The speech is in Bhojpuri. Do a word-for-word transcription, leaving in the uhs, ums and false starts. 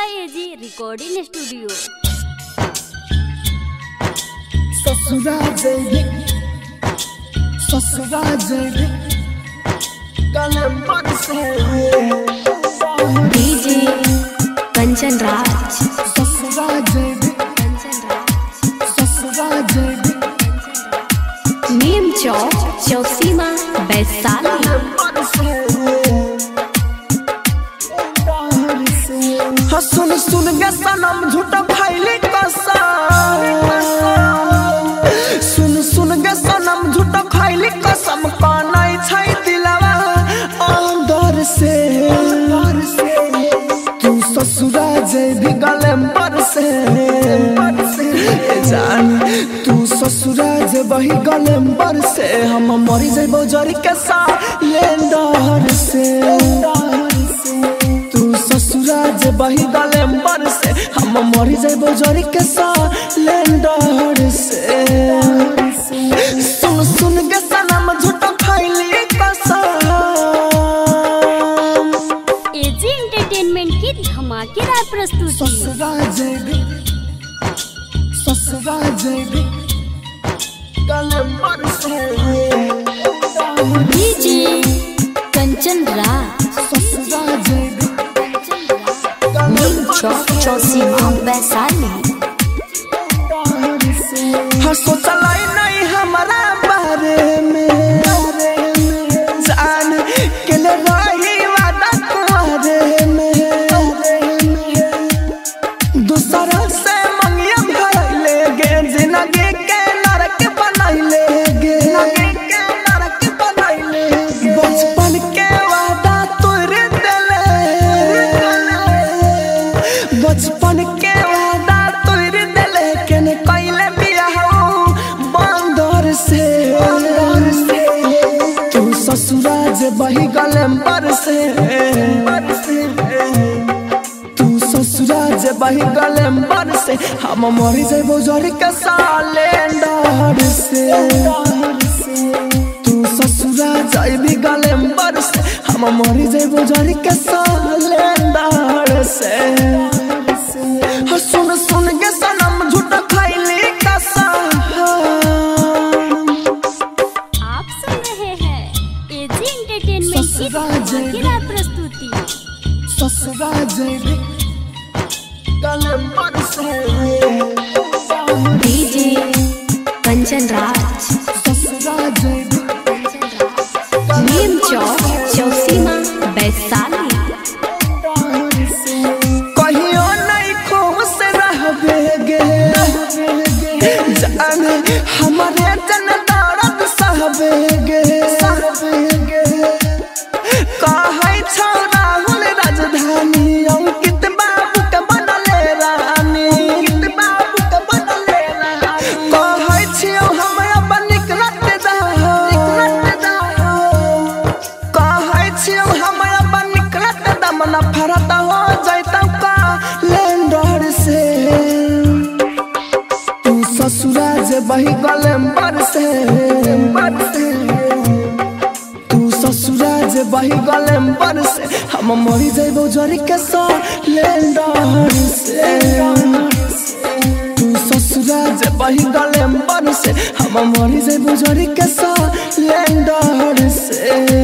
AG recording studio. ससुरा जैबे ससुरा जैबे कलम पर से डीजे कंचन राज। ससुरा जैबे ससुरा जैबे नीम चौक चौसीमा वैशाली। सुन सुन के सनम झूठा खैली कसम, सुन सुन के सनम झूठा खैली कसम कानाई छै दिलवा अंदर से। तू ससुरा जैबी गलम पर से जान, तू ससुरा जैबही गलम पर से हम मरी जैबो जरी के सालेंडर से। ससुरा जैबही गलेम्बर से हम मरी जैबो जरी के सालेंडर से। सुन सुन के सनम झूठा खैली कसम। एजी एंटरटेनमेंट की धमाकेदार प्रस्तुति। ससुरा जैबी ससुरा जैबी गलेम्बर से डीजे कंचन राज। ससुरा जैबी चौसीमा वैशाली। हाँ सोचला नहीं हमारा बारे में जान के ले रही वादा तुम्हारे में। दूसरा से मंगिया भरले गे जिंदगी के नरक बनैले गे, नरक बनैले गे। बचपन के वादा तोड़ देले, बचपन के वादा तोड़ देले केने कैले बियाह बंदर से। तू ससुरा जैबही गलेम्बर से, तू ससुरा जैबही गलेम्बर से हम मरी जैबो जरी के सालेंडर से। तू ससुरा जैबी गलेम्बर से हम मरी जैबो जरी के सालेंडर से। सुन सुन के सनम झूठा खैली कसम। आप सुन रहे हैं एजी एंटरटेनमेंट की धमाकेदार प्रस्तुति। ससुरा जैबी गलेम्बर से डीजे कंचन राज। ससुरा जैबी नीम चौक चौसीमा वैशाली। कहियो नहीं खुश रहबे गे जान, हमारे जन दर्द सहबे गे। कहै छौ राहुल राजधानी अंकित बाबू के बनले रानी, बाबू के बनले रानी। कहै छियौ हमरा बनिक रत दहो, कहै छियौ हमरा बनिक रत दम न फरत हो जैतौ कैलेंडर से। तू ससुरा जैबही गलेम्बर से, तू ससुरा जैबही गलेम्बर से हम मरी जैबो जरी के सालेंडर से। तू ससुरा जैबही गलेम्बर से हम मरी जैबो जरी के सालेंडर से।